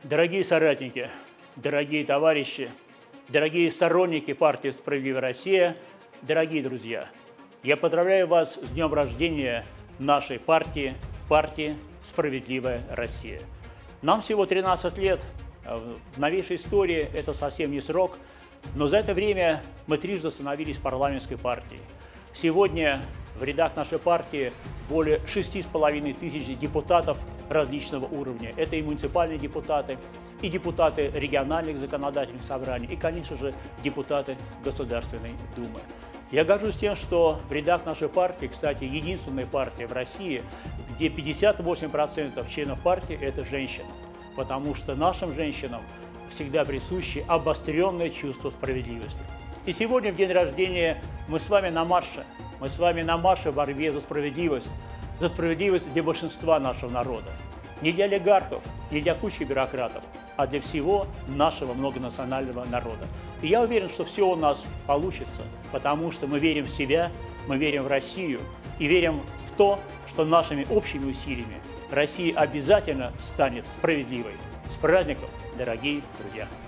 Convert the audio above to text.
Дорогие соратники, дорогие товарищи, дорогие сторонники партии «Справедливая Россия», дорогие друзья, я поздравляю вас с днем рождения нашей партии, партии «Справедливая Россия». Нам всего 13 лет, в новейшей истории это совсем не срок, но за это время мы трижды становились парламентской партией. Сегодня в рядах нашей партии более 6,5 тысяч депутатов различного уровня. Это и муниципальные депутаты, и депутаты региональных законодательных собраний, и, конечно же, депутаты Государственной Думы. Я горжусь тем, что в рядах нашей партии, кстати, единственная партия в России, где 58% членов партии – это женщины, потому что нашим женщинам всегда присуще обостренное чувство справедливости. И сегодня, в день рождения, мы с вами на марше. Мы с вами на марше в борьбе за справедливость для большинства нашего народа. Не для олигархов, не для кучки бюрократов, а для всего нашего многонационального народа. И я уверен, что все у нас получится, потому что мы верим в себя, мы верим в Россию и верим в то, что нашими общими усилиями Россия обязательно станет справедливой. С праздником, дорогие друзья!